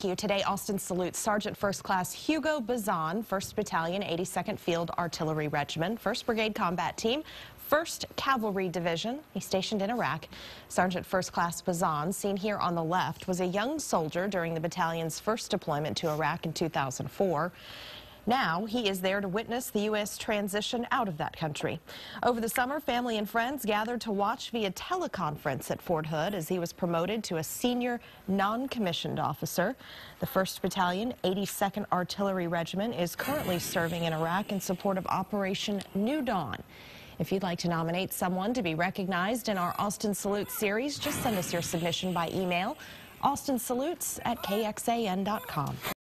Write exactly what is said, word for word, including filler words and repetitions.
You today, Austin salutes Sergeant First Class Hugo Bazan, first Battalion, eighty-second Field Artillery Regiment, first Brigade Combat Team, first Cavalry Division. He's stationed in Iraq. Sergeant First Class Bazan, seen here on the left, was a young soldier during the battalion's first deployment to Iraq in two thousand four. Now he is there to witness the U S transition out of that country. Over the summer, family and friends gathered to watch via teleconference at Fort Hood as he was promoted to a senior non-commissioned officer. The first Battalion, eighty-second Artillery Regiment, is currently serving in Iraq in support of Operation New Dawn. If you'd like to nominate someone to be recognized in our Austin Salutes series, just send us your submission by email, austin salutes at k x a n dot com.